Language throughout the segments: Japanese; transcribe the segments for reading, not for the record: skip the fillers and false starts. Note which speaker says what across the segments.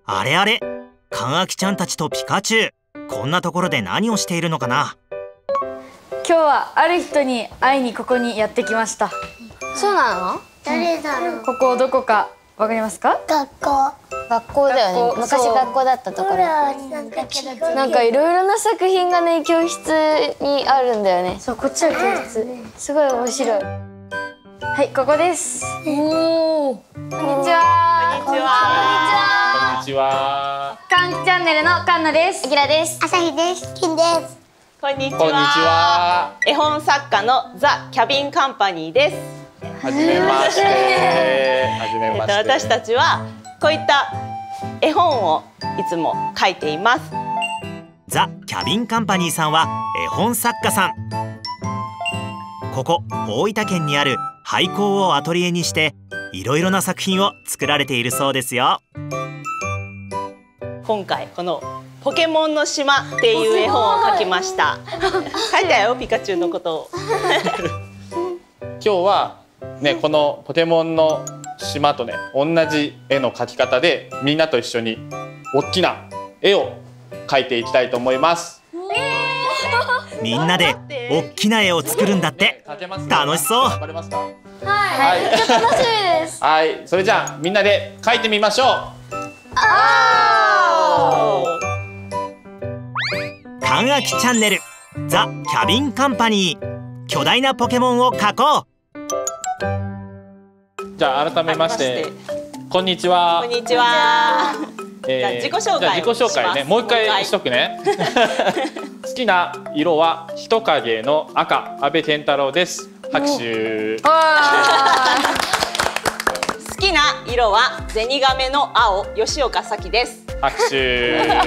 Speaker 1: あれあれ、かんあきちゃんたちとピカチュウ、こんなところで何をしているのかな。
Speaker 2: 今日はある人に会いにここにやってきました。
Speaker 3: そうなの？
Speaker 4: 誰だろう。
Speaker 2: ここどこかわかりますか？
Speaker 4: 学校。
Speaker 3: 学校だよね。昔学校だったところ。なんかいろいろな作品がね、教室にあるんだよね。
Speaker 2: そう、こっちは教室。
Speaker 3: すごい面白い。
Speaker 2: はい、ここです。おお。こんにちは。
Speaker 5: こんにちは。こんにちは。
Speaker 2: かんきチャンネルのかんなです。
Speaker 3: あきらです。
Speaker 4: あさひです。きんです。
Speaker 5: こんにちは。絵本作家のザ・キャビンカンパニーです。
Speaker 6: はじめまして。はじめまして。
Speaker 5: 私たちはこういった絵本をいつも描いています。
Speaker 1: ザ・キャビンカンパニーさんは絵本作家さん。ここ大分県にある廃校をアトリエにしていろいろな作品を作られているそうですよ。
Speaker 5: 今回このポケモンの島っていう絵本を描きました。描いたよ、ピカチュウのことを。
Speaker 6: 今日はね、このポケモンの島とね、同じ絵の描き方でみんなと一緒に大きな絵を描いていきたいと思います。
Speaker 1: みんなで大きな絵を作るんだって。楽しそう。
Speaker 3: はい、めっちゃ楽しみです。
Speaker 6: はい、それじゃあみんなで描いてみましょう。
Speaker 1: かんあきチャンネルザ・キャビンカンパニー、巨大なポケモンを描こう。
Speaker 6: じゃあ改めまして、こんにちは。
Speaker 5: こんにちは。じゃあ自己紹介。
Speaker 6: じゃあ自己紹介ね、もう一回しとくね。好きな色は人影の赤、阿部健太郎です。拍手。
Speaker 5: 好きな色はゼニガメの青、吉岡咲です。
Speaker 6: 拍手。
Speaker 5: 二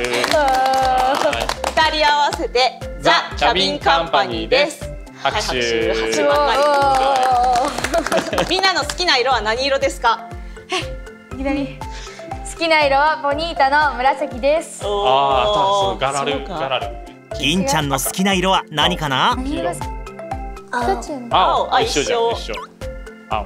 Speaker 5: 人合わせてザ・キャビンカンパニーです。
Speaker 6: 拍手。
Speaker 5: 拍手ばかり。みんなの好きな色は何色ですか？
Speaker 2: いきなり。好きな色はボニータの紫です。
Speaker 6: ああ、ガラル、ガラル。
Speaker 1: 銀ちゃんの好きな色は何かな？
Speaker 6: 青。あ、一緒じゃん、一緒。青。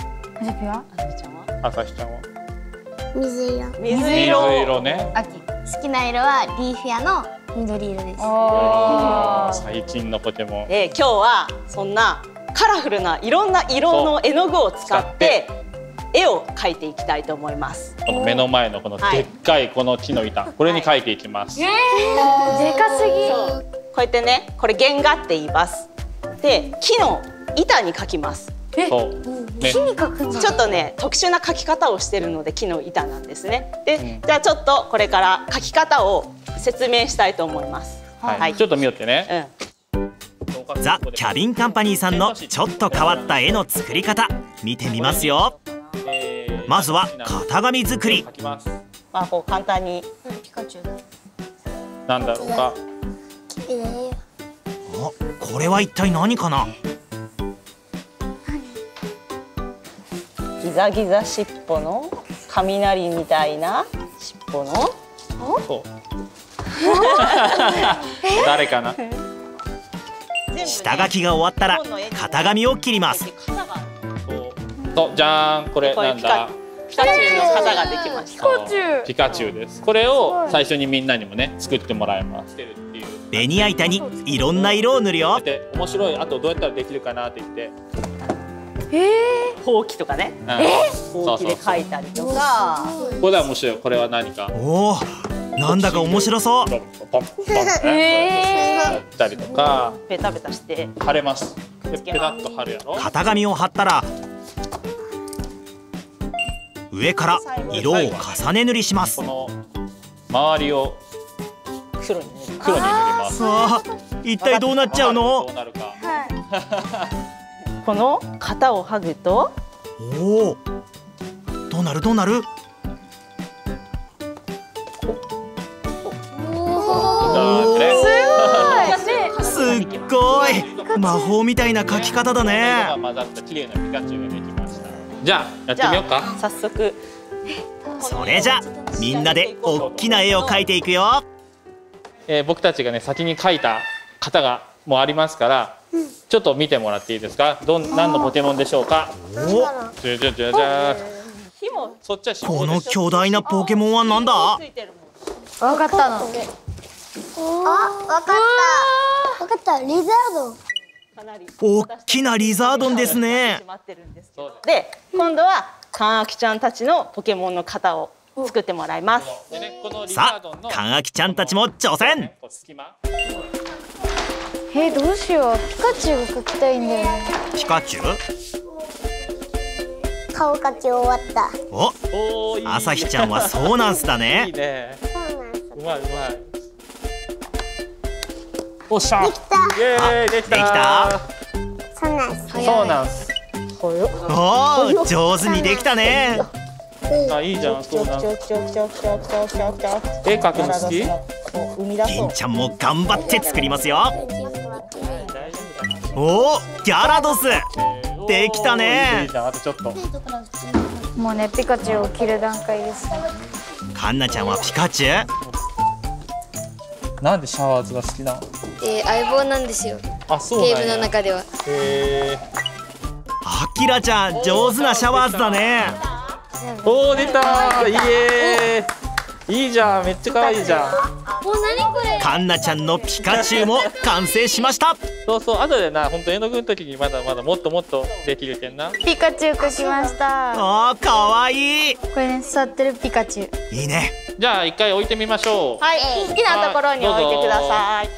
Speaker 6: 朝日ちゃんは
Speaker 4: 水色。
Speaker 5: 水
Speaker 6: 色。水色ね。
Speaker 3: 好きな色はリーフィアの緑色です。
Speaker 6: 最近のポケモン。
Speaker 5: 今日はそんなカラフルないろんな色の絵の具を使って絵を描いていきたいと思います。
Speaker 6: この目の前のこのでっかいこの木の板、これに描いていきます。
Speaker 2: でかすぎ。
Speaker 5: こうやってね、これ原画って言います。で、木の板に描きます。
Speaker 6: そう。
Speaker 2: 木に描くんだ。
Speaker 5: ちょっとね、特殊な描き方をしてるので木の板なんですね。で、じゃあちょっとこれから描き方を説明したいと思います。
Speaker 6: はい。ちょっと見よってね。
Speaker 1: ザ・キャビンカンパニーさんのちょっと変わった絵の作り方見てみますよ。まずは型紙作り。
Speaker 5: まあこう簡単に。
Speaker 6: なんだろうか。
Speaker 1: あ、これは一体何かな？
Speaker 5: ギザギザ尻尾の雷みたいな尻尾の。
Speaker 6: そう。誰かな？
Speaker 1: 下書きが終わったら型紙を切ります。
Speaker 6: そう、じゃーん、これなんだ？
Speaker 5: ピカチュウの型ができました。
Speaker 6: ピカチュウです。これを最初にみんなにもね作ってもらいます。
Speaker 1: ベニヤ板にいろんな色を塗るよ。
Speaker 6: 面白い。あとどうやったらできるかなって言って。
Speaker 5: ほうきとかね。ほうきで描いたりとか。
Speaker 6: これは面白い。これは何か。
Speaker 1: おお、なんだか面白そう。
Speaker 6: やったりとか。
Speaker 5: ベタベタして
Speaker 6: 貼れます。ペタッと貼るやろ。
Speaker 1: 型紙を貼ったら上から色を重ね塗りします。
Speaker 6: この周りを
Speaker 5: 黒に塗り
Speaker 6: ます。
Speaker 1: さあ、一体どうなっちゃうの？
Speaker 6: どうなるか。
Speaker 5: この型を剥ぐと。
Speaker 1: おお、どうなるどうなる？すっごい魔法みたいな描き方だね。
Speaker 6: 混ざった綺麗なピカチュウができました。じゃあやってみようか。
Speaker 5: 早速。
Speaker 1: それじゃみんなで大きな絵を描いていくよ。
Speaker 6: 僕たちがね先に描いた型がもうありますから、ちょっと見てもらっていいですか。何のポケモンでしょうか。お、じゃじゃじゃじゃ。 そっちは
Speaker 1: この巨大なポケモンはなんだ？
Speaker 5: ついてるもん。
Speaker 2: わかったの。
Speaker 4: あ、わかったわかった、リザード。
Speaker 5: かなり
Speaker 1: おっきなリザードンですね。
Speaker 5: で、今度はカンアキちゃんたちのポケモンの型を作ってもらいます。
Speaker 1: さあ、カンアキちゃんたちも挑戦。
Speaker 2: どうしよう。ピカチュウが描きたいんだよね。
Speaker 1: ピカチュウ？
Speaker 4: 顔描き終わった。
Speaker 1: お、朝日ちゃんはそうなんすだね。
Speaker 6: いいね。
Speaker 4: そうなんです。
Speaker 6: うまいうまい。おっしゃ。
Speaker 4: できた。
Speaker 6: イエーイ、できた。
Speaker 1: できた？
Speaker 4: そうなんです。
Speaker 6: そうなんす。
Speaker 1: おお、上手にできたね。
Speaker 6: あ、いいじゃん。そうなんす。絵描くの好き？
Speaker 1: 銀ちゃんも頑張って作りますよ。おお、ギャラドス。できたね。
Speaker 6: いいじゃん。あとちょっと。
Speaker 2: もうね、ピカチュウを切る段階です。
Speaker 1: カンナちゃんはピカチュウ？
Speaker 6: なんでシャワーズが好きなの？
Speaker 3: 相棒なんですよ。
Speaker 6: あ、そうなんや。
Speaker 3: ゲームの中では。
Speaker 1: アキラちゃん、上手なシャワーズだね。
Speaker 6: おお、出た。イエーイ。いいじゃん。めっちゃ可愛いじゃん。
Speaker 3: もう何これ。
Speaker 1: カンナちゃんのピカチュウも完成しました。
Speaker 6: そうそう、後でな、本当絵の具の時にまだまだもっともっとできるけんな。
Speaker 2: ピカチュウ描きました。
Speaker 1: あー、かわいい。
Speaker 2: これね、座ってるピカチュウ。
Speaker 1: いいね。
Speaker 6: じゃあ一回置いてみましょう。
Speaker 5: はい、好きなところに置いてください。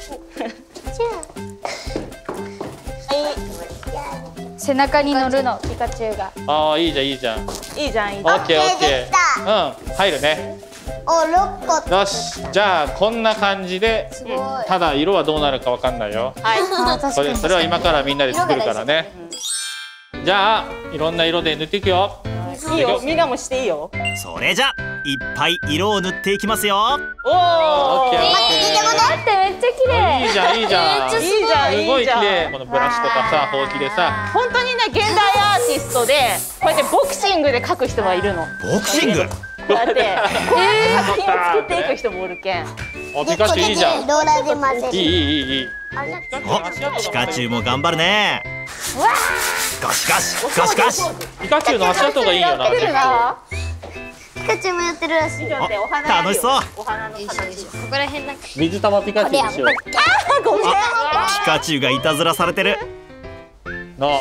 Speaker 2: 背中に乗るの、ピカチュウが。
Speaker 6: ああ、いいじゃんいいじゃん。
Speaker 5: いいじゃん、いい
Speaker 6: オ
Speaker 5: じゃん。
Speaker 6: ッケーオッケ
Speaker 4: できた。
Speaker 6: ー。うん、入るね。
Speaker 4: お、6個。
Speaker 6: よし、じゃあこんな感じで。ただ色はどうなるかわかんないよ。
Speaker 5: はい。
Speaker 6: それは今からみんなで作るからね。じゃあいろんな色で塗っていくよ。
Speaker 5: いいよ、みんなもしていいよ。
Speaker 1: それじゃいっぱい色を塗っていきますよ。
Speaker 5: おお。
Speaker 6: オッケーオッケ
Speaker 2: 待って、めっちゃ綺麗。
Speaker 6: ー。いいじゃんいいじゃん。
Speaker 5: いいじゃん、いいじゃん。
Speaker 6: すごい綺麗。このブラシとかさ、ほうきでさ。
Speaker 5: 本当にね、現代アーティストでこうやってボクシングで描く人がいるの。
Speaker 1: ボクシング？
Speaker 5: こうやってこうやって作品を作っていく人もおるけん。
Speaker 6: あ、ピカチュウいいじゃん。
Speaker 4: ローラーで混ぜる。
Speaker 6: いい。
Speaker 1: お、ピカチュウも頑張るね。ガシガシガシガシ。
Speaker 6: ピカチュウの足跡がいいよな。
Speaker 4: ピカチュウもやってるらしい。
Speaker 1: 楽しそう。
Speaker 5: お花の形。
Speaker 3: ここら辺なんか。
Speaker 6: 水玉ピカチュウにしよう。
Speaker 5: ごめん。
Speaker 1: ピカチュウがいたずらされてる。
Speaker 6: の。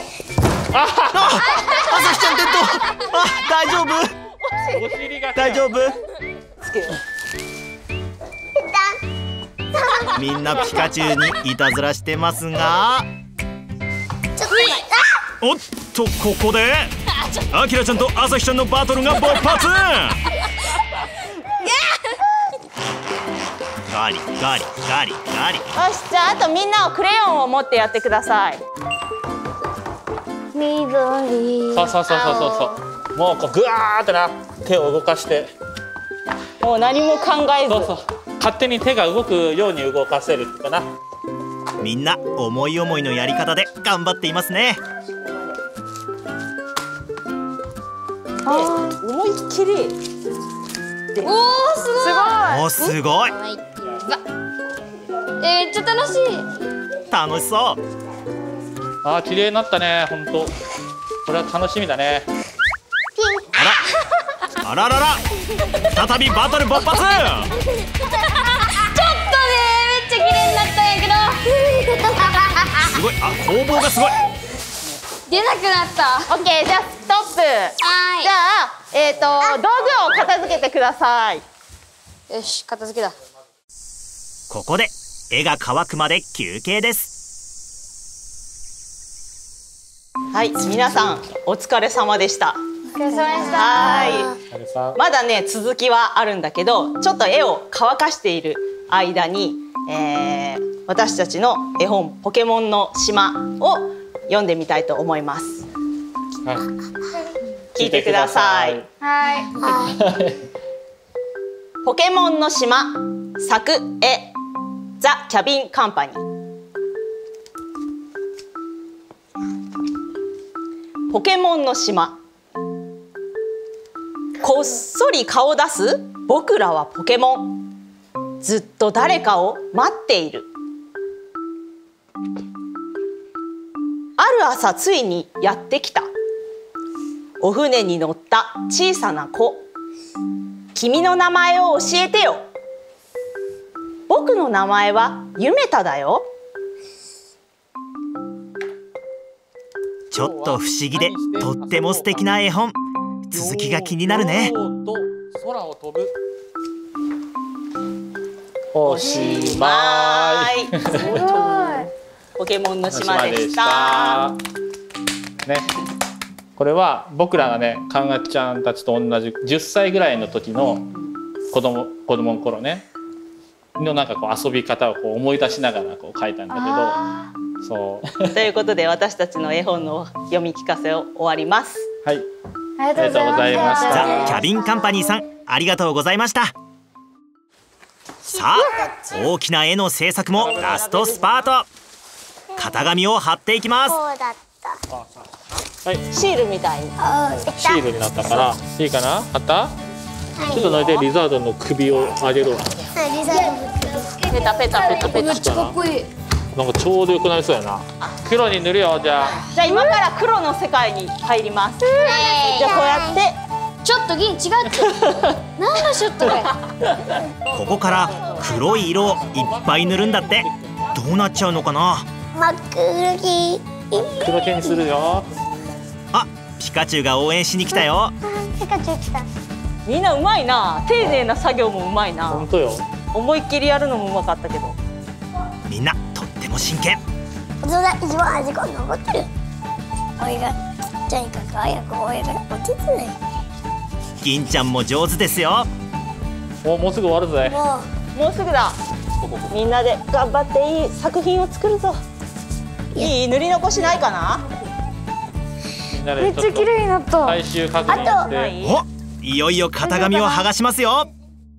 Speaker 1: 朝日ちゃん転倒。大丈夫？
Speaker 6: お尻が。
Speaker 1: 大丈夫？
Speaker 5: つける。
Speaker 1: みんなピカチュウにいたずらしてますが、おっと、ここでアキラちゃんと朝日ちゃんのバトルが勃発。ガリガリガリガリ。
Speaker 5: よし、じゃああとみんなをクレヨンを持ってやってください。
Speaker 2: 緑。
Speaker 6: そうもうこうグワーってな、手を動かして。
Speaker 5: もう何も考えず。
Speaker 6: 勝手に手が動くように動かせるってかな。
Speaker 1: みんな思い思いのやり方で頑張っていますね。
Speaker 5: 思いっきり。
Speaker 1: お、すごい。
Speaker 3: めっちゃ楽しい。
Speaker 1: 楽しそう。
Speaker 6: あー、綺麗になったね、本当。これは楽しみだね。
Speaker 1: あららら、再びバトル勃発。
Speaker 3: ちょっとね、めっちゃ綺麗になったんやけど。
Speaker 1: すごい。あ、攻防がすごい。
Speaker 3: 出なくなった。
Speaker 5: オッケー、じゃあストップ。
Speaker 3: はい。
Speaker 5: じゃあ道具を片付けてください。
Speaker 3: よし、片付けだ。
Speaker 1: ここで絵が乾くまで休憩です。
Speaker 5: はい、皆さんお疲れ様でした。
Speaker 2: お疲れ様でした。
Speaker 5: はい。まだね、続きはあるんだけど、ちょっと絵を乾かしている間に、私たちの絵本ポケモンの島を読んでみたいと思います。
Speaker 6: はい、
Speaker 5: 聞いてください。
Speaker 2: はい。
Speaker 5: ポケモンの島、作絵、ザ・キャビン・カンパニー。ポケモンの島。こっそり顔出す僕らはポケモン。ずっと誰かを待っている。ある朝ついにやってきた。 お船に乗った小さな子。君の名前を教えてよ。僕の名前はゆめただよ。
Speaker 1: ちょっと不思議でとっても素敵な絵本。続きが気になるね。
Speaker 6: 空を飛ぶ。おしまい。
Speaker 5: ポケモンの島でした。
Speaker 6: ね、これは僕らがね、かんがちゃんたちと同じ10歳ぐらいの時の子供の頃ねのなんかこう遊び方をこう思い出しながらこう書いたんだけど、そう
Speaker 5: ということで私たちの絵本の読み聞かせを終わります。
Speaker 6: はい、
Speaker 2: ありがとうございました。
Speaker 1: ザ・キャビンカンパニーさん、ありがとうございました。さあ、大きな絵の制作もラストスパート。型紙を貼っていきます。
Speaker 4: こうだった。
Speaker 6: はい、
Speaker 5: シールみたいに。
Speaker 6: シールになったからいいかな。貼った？ちょっとのいでリザードンの首を上げるわ。
Speaker 5: ペタペタペタペタ。
Speaker 2: めっちゃかっこいい。
Speaker 6: なんかちょうどよくなりそうやな。黒に塗るよ。じゃあ
Speaker 5: 今から黒の世界に入ります。じゃあこうやって
Speaker 2: ちょっと銀違って。何のショットだよ。
Speaker 1: ここから黒い色をいっぱい塗るんだって。どうなっちゃうのかな。
Speaker 4: 真っ黒き。
Speaker 6: 黒系にするよ。
Speaker 1: あ、ピカチュウが応援しに来たよ。
Speaker 4: ピカチュウ来た。
Speaker 5: みんなうまいな。丁寧な作業もうまいな。
Speaker 6: 本当よ。
Speaker 5: 思いっきりやるのもうまかったけど。
Speaker 1: みんなとっても真剣。
Speaker 4: 一番端っこに残ってる。おいがちっちゃいから早くおいが落ちてない。
Speaker 1: 銀ちゃんも上手ですよ。
Speaker 6: もうすぐ終わるぜ。
Speaker 5: もうすぐだ。みんなで頑張っていい作品を作るぞ。いい塗り残しないかな。
Speaker 6: みんなで
Speaker 2: めっちゃ綺麗になった。
Speaker 6: 最終確認して。
Speaker 1: お、いよいよ型紙を剥がしますよ。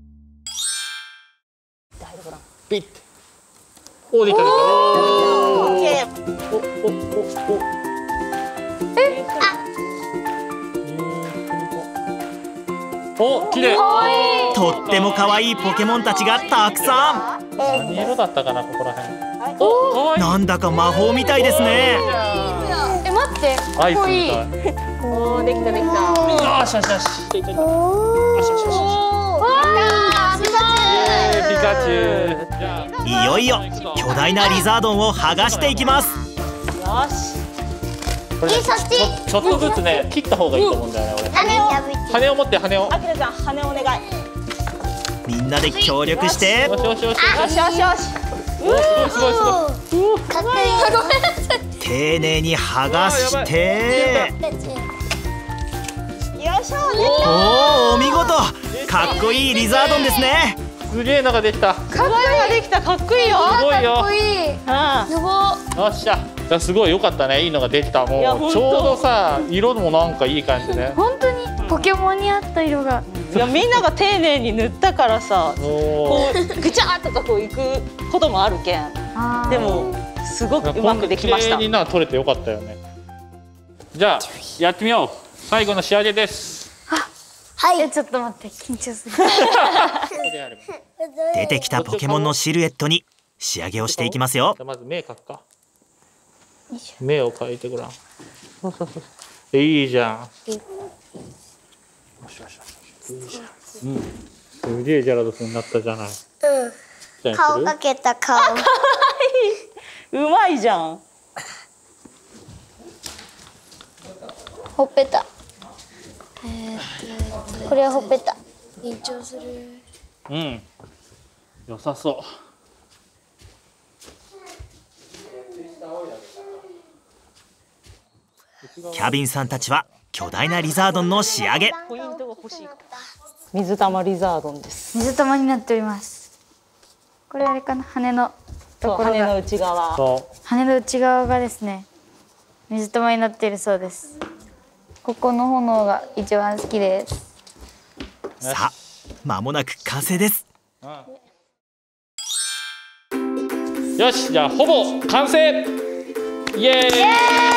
Speaker 6: ピッ。お、できたできた。
Speaker 5: オッケー。
Speaker 6: お、綺麗。
Speaker 1: とっても可愛いポケモンたちがたくさん。
Speaker 6: 何色だったかな、ここら辺。お、可愛い。
Speaker 1: なんだか魔法みたいですね。
Speaker 2: え、待って、か
Speaker 6: アイス
Speaker 2: っこいい。
Speaker 6: みたい。
Speaker 5: おー、できたできた。
Speaker 6: よしよしよし。よしよしよし。ピカチュウ。じゃあ
Speaker 1: いよいよ巨大なリザードンを剥がしていきます。
Speaker 5: よし。
Speaker 6: これねちょっとずつね切った方がいいと思うんだよね。俺羽を持って羽を。
Speaker 5: あきらちゃん羽お願い。
Speaker 1: みんなで協力して。
Speaker 6: よしよしよし。
Speaker 5: よしよしよし。
Speaker 6: すごいすごいすごい。
Speaker 4: かっこいい。
Speaker 1: 丁寧に剥がして。
Speaker 5: よいしょ。
Speaker 1: おお、お見事。かっこいいリザードンですね。
Speaker 6: すげえのができた。
Speaker 5: すごいのができた。かっこいいよ。
Speaker 6: すごいよ。
Speaker 2: かっこいい。
Speaker 6: よっしゃ。じゃあすごい良かったね。いいのができた。もうちょうどさ色もなんかいい感じで。
Speaker 2: 本当にポケモンに合った色が。
Speaker 5: いやみんなが丁寧に塗ったからさ、
Speaker 6: お
Speaker 5: こうぐちゃーとかこういくこともあるけん。でもすごくうまくできました。
Speaker 6: 綺麗に取れてよかったよね。じゃあやってみよう。最後の仕上げです。
Speaker 4: はい。
Speaker 2: え、ちょっと待って、緊張する。
Speaker 6: ここでやれば。
Speaker 1: 出てきたポケモンのシルエットに仕上げをしていきますよ。
Speaker 6: じゃあまず目描くか。目を描いてごらん。いいじゃん。よしよしよし。いいじゃん。うん。すげえジャラドスになったじゃない。
Speaker 4: うん。顔かけた顔。
Speaker 5: うまいじゃん。
Speaker 4: ほっぺた。これはほっぺた。
Speaker 2: 緊張する。
Speaker 6: うん。良さそう。
Speaker 1: キャビンさんたちは巨大なリザードンの仕上げ。
Speaker 5: ポイントが欲しい。水玉リザードンです。
Speaker 2: 水玉になっております。これあれかな、羽のところ
Speaker 5: 羽の
Speaker 2: が。
Speaker 5: 内側。
Speaker 2: 羽の内側がですね、水玉になっているそうです。ここの炎が一番好きです。
Speaker 1: さあ、間もなく完成です。
Speaker 6: よし、じゃあほぼ完成。イエーイ。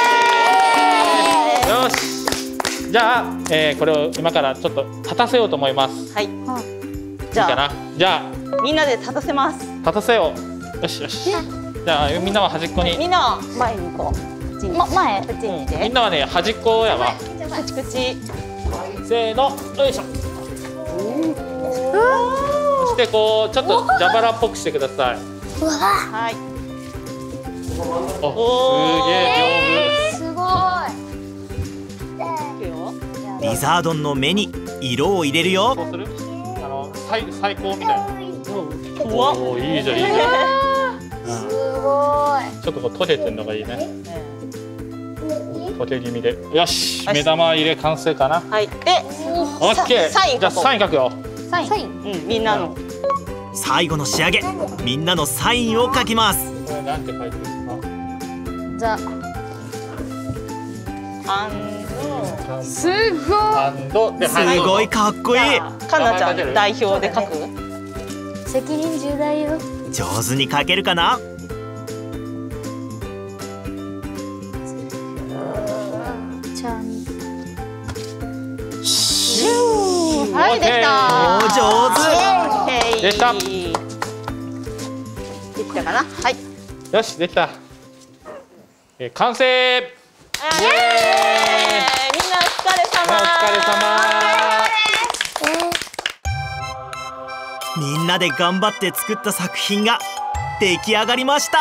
Speaker 6: よし。じゃあ、これを今からちょっと立たせようと思います。
Speaker 5: はい。
Speaker 6: いい
Speaker 5: じゃあ
Speaker 6: かな。じゃあ
Speaker 5: みんなで立たせます。
Speaker 6: 立たせよう。よしよし。じゃあみんなは端っこに。
Speaker 5: みんなは前に行こう。
Speaker 2: 前。
Speaker 5: こっちに来て。
Speaker 6: みんなはね端っこやわ。
Speaker 5: 口口。
Speaker 6: せーの、よいしょ。そしてこうちょっと蛇腹っぽくしてください。
Speaker 5: はい。
Speaker 6: お、すげえ
Speaker 3: すごい。
Speaker 5: いくよ。
Speaker 1: リザードンの目に色を入れるよ。
Speaker 6: 上手。そうする？最高みたいな。
Speaker 5: 怖っ。
Speaker 6: おー、いいじゃんいいじゃん。
Speaker 3: すごい。
Speaker 6: ちょっとこう溶けてるのがいいね。溶け気味で。よし、目玉入れ完成かな。
Speaker 5: はい。で、
Speaker 6: オッケー。
Speaker 5: サイン
Speaker 6: じゃあサイン書くよ。
Speaker 3: サイン。
Speaker 5: うん、みんなの。
Speaker 1: 最後の仕上げ、みんなのサインを書きます。
Speaker 6: これなんて書いてるんですか。
Speaker 3: じゃすごい。
Speaker 6: アンドで、
Speaker 1: すごいかっこいい。
Speaker 5: かなちゃん代表で書く。
Speaker 3: 責任重大よ。
Speaker 1: 上手に書けるかな。
Speaker 3: ちゃん。
Speaker 5: はい、できた。
Speaker 1: お上手。
Speaker 6: できた。
Speaker 5: できたかな。はい。
Speaker 6: よし、できた。完成。
Speaker 5: イエーイ。みんなお疲れ様。
Speaker 6: お疲れ様。
Speaker 1: みんなで頑張って作った作品が出来上がりました。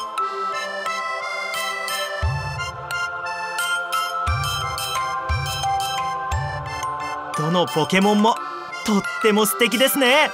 Speaker 1: どのポケモンもとっても素敵ですね。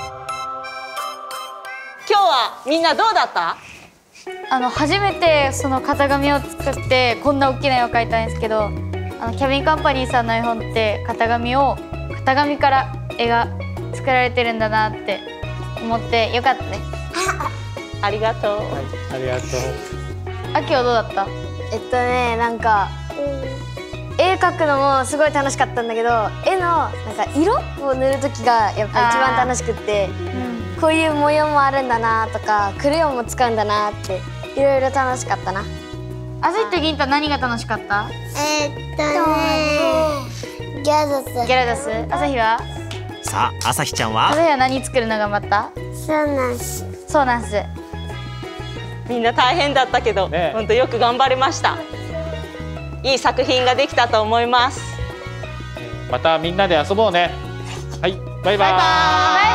Speaker 5: 今日はみんなどうだった？
Speaker 2: 初めてその型紙を作ってこんな大きな絵を描いたんですけど、キャビンカンパニーさんの絵本って型紙から絵が作られてるんだなって思ってよかったです。
Speaker 5: ありがとう。
Speaker 6: はい、ありがとう。
Speaker 2: 秋はどうだった？
Speaker 3: なんか絵描くのもすごい楽しかったんだけど、絵のなんか色を塗る時がやっぱ一番楽しくって、こういう模様もあるんだなとか、クレヨンも使うんだなっていろいろ楽しかったな。
Speaker 2: あずきと銀太何が楽しかった？
Speaker 4: ギャラドス。
Speaker 2: ギャラドス。朝日は？
Speaker 1: さあ、朝日ちゃんは？
Speaker 2: 朝日は何作るの頑張った？
Speaker 4: そうなんす。
Speaker 2: そうなんす。
Speaker 5: みんな大変だったけど、
Speaker 6: ね、
Speaker 5: 本当よく頑張れました。いい作品ができたと思います。
Speaker 6: またみんなで遊ぼうね。はい、バイバイ。
Speaker 5: バイバイ。